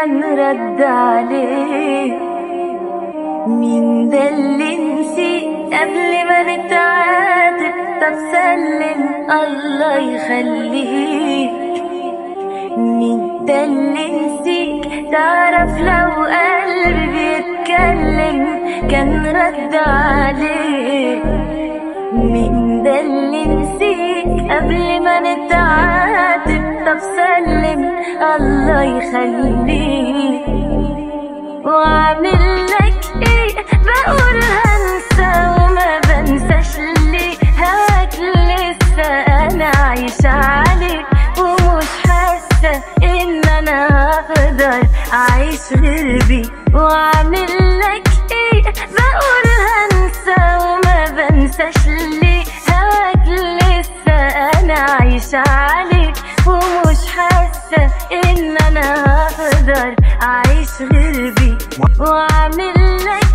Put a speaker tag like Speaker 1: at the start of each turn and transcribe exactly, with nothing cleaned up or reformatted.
Speaker 1: كان رد عليه. مين ده اللي نسيك قبل ما نتعاتب؟ طب سلم الله يخليك. مين ده اللي نسيك؟ تعرف لو قلبي بيتكلم كان رد عليه. مين ده اللي نسيك قبل ما نتعاتب؟ طب سلم الله يخليك. واعمل لك ايه؟ بقول هنسى وما بنساش ليه. هواك لسه انا عايشة عليك ومش حاسة ان انا هقدر اعيش غير بيك. واعمل لك ايه؟ بقول هنسى وما بنساش ليه. هواك لسه انا عايشة عليك ومش حاسة ان انا هقدر اعيش غير بيك. واعمل لك